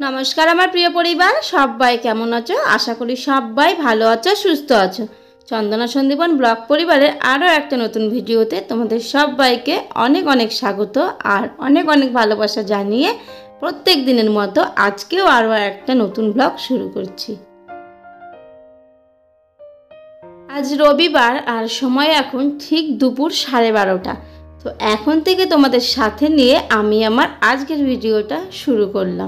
নমস্কার আমার প্রিয় পরিবার, সবাই কেমন আছো? আশা করি সবাই ভালো আছো, সুস্থ আছো। চন্দনা সন্দীপন ব্লগ পরিবারের আরও একটা নতুন ভিডিওতে তোমাদের সবাইকে অনেক অনেক স্বাগত আর অনেক অনেক ভালোবাসা জানিয়ে প্রত্যেক দিনের মতো আজকেও আরও একটা নতুন ব্লগ শুরু করছি। আজ রবিবার আর সময় এখন ঠিক দুপুর 12:30। তো এখন থেকে তোমাদের সাথে নিয়ে আমি আমার আজকের ভিডিওটা শুরু করলাম।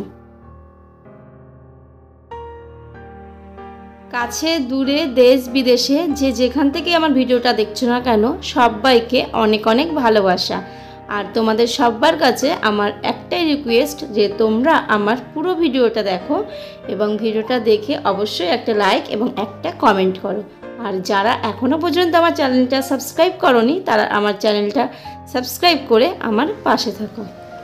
কাছে দূরে দেশ বিদেশে যে যেখান থেকে আমার ভিডিওটা দেখছো না কেন, সবাইকে অনেক অনেক ভালোবাসা। আর তোমাদের সবার কাছে আমার একটাই রিকোয়েস্ট যে তোমরা আমার পুরো ভিডিওটা দেখো এবং ভিডিওটা দেখে অবশ্যই একটা লাইক এবং একটা কমেন্ট করো। আর যারা এখনও পর্যন্ত আমার চ্যানেলটা সাবস্ক্রাইব করোনি তারা আমার চ্যানেলটা সাবস্ক্রাইব করে আমার পাশে থাকো।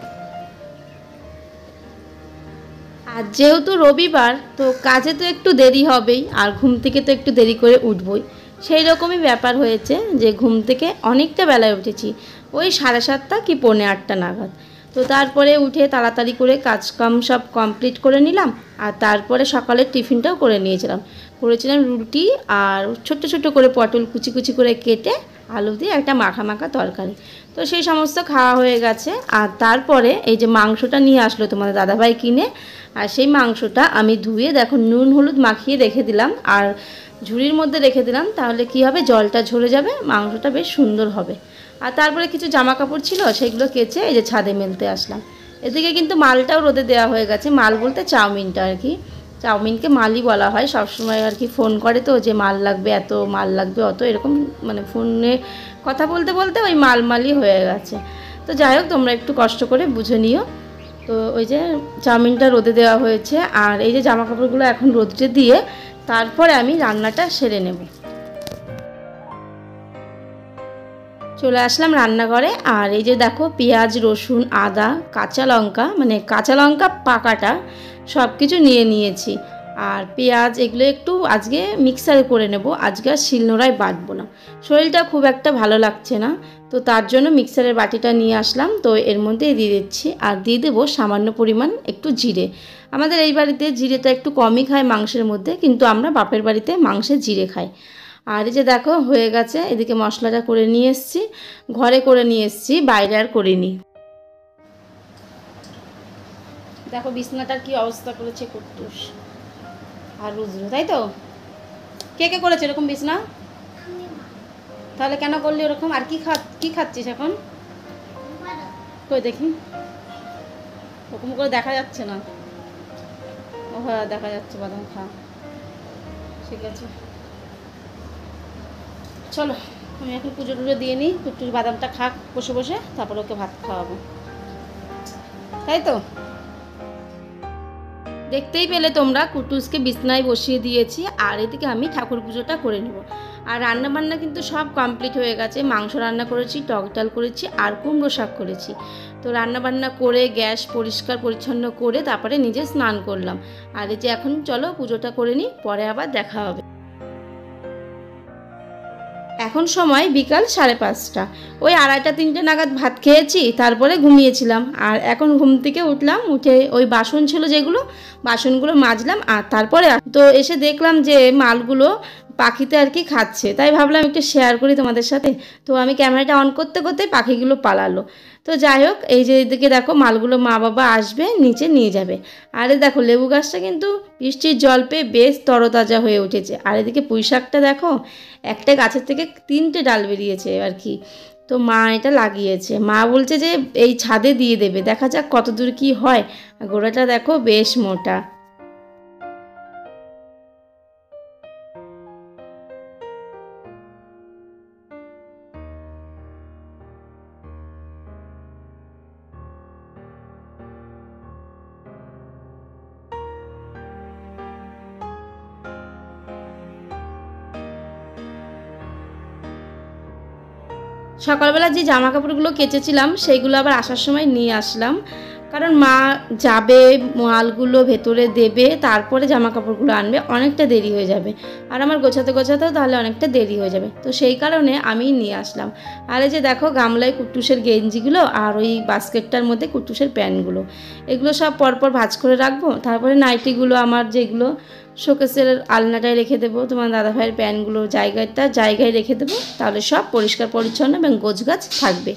আর যেহেতু রবিবার, তো কাজে তো একটু দেরি হবেই আর ঘুম থেকে তো একটু দেরি করে উঠবই। সেই রকমই ব্যাপার হয়েছে যে ঘুম থেকে অনেকটা বেলায় উঠেছি, ওই 7:30 কি 7:45 নাগাদ। তো তারপরে উঠে তাড়াতাড়ি করে কাজকাম সব কমপ্লিট করে নিলাম। আর তারপরে সকালের টিফিনটাও করে করেছিলাম রুটি আর ছোট্ট ছোট্ট করে পটল কুচি কুচি করে কেটে আলু দিয়ে একটা মাখা মাখা তরকারি। তো সেই সমস্ত খাওয়া হয়ে গেছে। আর তারপরে এই যে মাংসটা নিয়ে আসলো তোমাদের দাদাভাই কিনে, আর সেই মাংসটা আমি ধুয়ে দেখো নুন হলুদ মাখিয়ে রেখে দিলাম আর ঝুড়ির মধ্যে রেখে দিলাম। তাহলে কি হবে, জলটা ঝরে যাবে, মাংসটা বেশ সুন্দর হবে। আর তারপরে কিছু জামা কাপড় ছিল, সেগুলো কেচে এই যে ছাদে মেলতে আসলাম। এদিকে কিন্তু মালটাও রোদে দেওয়া হয়ে গেছে। মাল বলতে চাউমিনটা আর কি, চাউমিনকে মালই বলা হয় সবসময় আর কি। ফোন করে তো যে মাল লাগবে এত, মাল লাগবে অত, এরকম মানে ফোনে কথা বলতে বলতে ওই মালই হয়ে গেছে। তো যাই হোক, তোমরা একটু কষ্ট করে বুঝে নিও। তো ওই যে চাউমিনটা রোদে দেওয়া হয়েছে আর এই যে জামা কাপড়গুলো এখন রোদে দিয়ে তারপরে আমি রান্নাটা সেরে নেব। চলে আসলাম রান্নাঘরে। আর এই যে দেখো পেঁয়াজ রসুন আদা কাঁচা লঙ্কা, মানে কাঁচা লঙ্কা পাকাটা সব কিছু নিয়ে নিয়েছি। আর পেঁয়াজ এগুলো একটু আজকে মিক্সারে করে নেব, আজকে আর শিলনোড়ায় বাটবো না। শরীরটা খুব একটা ভালো লাগছে না, তো তার জন্য মিক্সারের বাটিটা নিয়ে আসলাম। তো এর মধ্যে দিয়ে দিচ্ছি আর দিয়ে দেবো সামান্য পরিমাণ একটু জিরে। আমাদের এই বাড়িতে জিরেটা একটু কমই খায় মাংসের মধ্যে, কিন্তু আমরা বাপের বাড়িতে মাংসে জিরে খাই। আর এই যে দেখো হয়ে গেছে, এদিকে মশলাটা করে নিয়ে এসেছি, ঘরে করে নিয়ে এসেছি, বাইরে আর করিনি। দেখো বিছনাটার কি অবস্থা করেছে কুট্টুস আর রুজরু, তাই তো? কে কে করেছে এরকম বিছনা? তাহলে কেন করলি ওরকম? আর কি খাচ্ছিস এখন? কই দেখি, ওরকম করে দেখা যাচ্ছে না। ও হ্যাঁ দেখা যাচ্ছে, বাদাম খা, ঠিক আছে। চলো আমি এখন পুজো টুজো দিয়ে নিই, কুট্টুস বাদামটা খাক বসে বসে, তারপর ওকে ভাত খাওয়াবো, তাই তো? দেখতেই পেলে তোমরা, কুটুসকে বিছনায় বসিয়ে দিয়েছি আর এদিকে আমি ঠাকুর পুজোটা করে নেব। আর রান্নাবান্না কিন্তু সব কমপ্লিট হয়ে গেছে। মাংস রান্না করেছি, টক ডাল করেছি আর কুমড়ো শাক করেছি। তো রান্নাবান্না করে গ্যাস পরিষ্কার পরিচ্ছন্ন করে তারপরে নিজে স্নান করলাম। আর এই যে এখন চলো পুজোটা করে নিই, পরে আবার দেখা হবে। এখন সময় বিকাল 5:30। ওই 2:30-3টে নাগাদ ভাত খেয়েছি, তারপরে ঘুমিয়েছিলাম। আর এখন ঘুম থেকে উঠলাম, উঠে ওই বাসন ছিল যেগুলো, বাসনগুলো মাজলাম। আর তারপরে তো এসে দেখলাম যে মালগুলো পাখিতে আর কি খাচ্ছে, তাই ভাবলাম একটু শেয়ার করি তোমাদের সাথে। তো আমি ক্যামেরাটা অন করতে করতে পাখিগুলো পালালো। তো যাই হোক, এই যে এদিকে দেখো মালগুলো মা বাবা আসবে নিচে নিয়ে যাবে। আর দেখো লেবু গাছটা কিন্তু বৃষ্টির জল পেয়ে বেশ তরতাজা হয়ে উঠেছে। আর এদিকে পুঁই শাকটা দেখো, একটা গাছের থেকে 3টে ডাল বেরিয়েছে আর কি। তো মা এটা লাগিয়েছে, মা বলছে যে এই ছাদে দিয়ে দেবে, দেখা যাক কতদূর কি হয়। গোড়াটা দেখো বেশ মোটা। সকালবেলা যে জামা কাপড়গুলো কেচেছিলাম সেইগুলো আবার আসার সময় নিয়ে আসলাম। কারণ মা যাবে, মালগুলো ভেতরে দেবে, তারপরে জামা কাপড়গুলো আনবে, অনেকটা দেরি হয়ে যাবে। আর আমার গোছাতে গোছাতেও তাহলে অনেকটা দেরি হয়ে যাবে, তো সেই কারণে আমি নিয়ে আসলাম। আর এই যে দেখো গামলায় কুট্টুসের গেঞ্জিগুলো আর ওই বাস্কেটটার মধ্যে কুট্টুসের প্যান্টগুলো, এগুলো সব পরপর ভাঁজ করে রাখবো। তারপরে নাইটিগুলো আমার যেগুলো শোকেসের আলনাটায় রেখে দেবো, তোমার দাদাভাইয়ের প্যান্টগুলো জায়গায় রেখে দেবো, তাহলে সব পরিষ্কার পরিচ্ছন্ন এবং গোছগাছ থাকবে।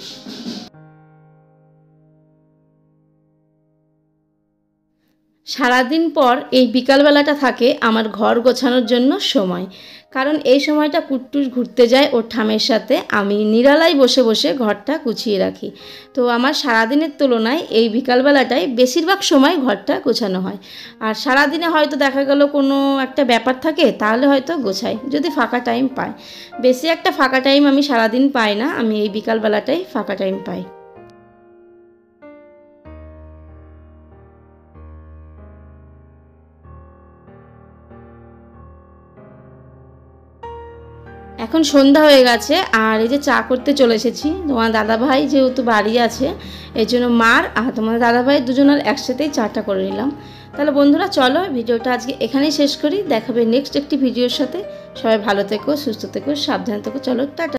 সারাদিন পর এই বিকালবেলাটা থাকে আমার ঘর গোছানোর জন্য সময়, কারণ এই সময়টা কুট্টুস ঘুরতে যায় ওর ঠামের সাথে, আমি নিরালায় বসে বসে ঘরটা গুছিয়ে রাখি। তো আমার সারাদিনের তুলনায় এই বিকালবেলাটাই বেশিরভাগ সময় ঘরটা গোছানো হয়। আর সারাদিনে হয়তো দেখা গেল কোনো একটা ব্যাপার থাকে, তাহলে হয়তো গোছাই যদি ফাঁকা টাইম পাই। বেশি একটা ফাঁকা টাইম আমি সারাদিন পাই না, আমি এই বিকালবেলাটাই ফাঁকা টাইম পাই। এখন সন্ধ্যা হয়ে গেছে, আর এই যে চা করতে চলে এসেছি। তোমার দাদাভাই যেহেতু বাড়ি আছে, এই জন্য মার আর তোমার দাদাভাই দুজনের একসাথেই চাটা করে নিলাম। তাহলে বন্ধুরা চলো ভিডিওটা আজকে এখানেই শেষ করি, দেখাবে নেক্সট একটি ভিডিওর সাথে। সবাই ভালো থেকো, সুস্থ থেকো, সাবধানে থেকো, চলো টাটা।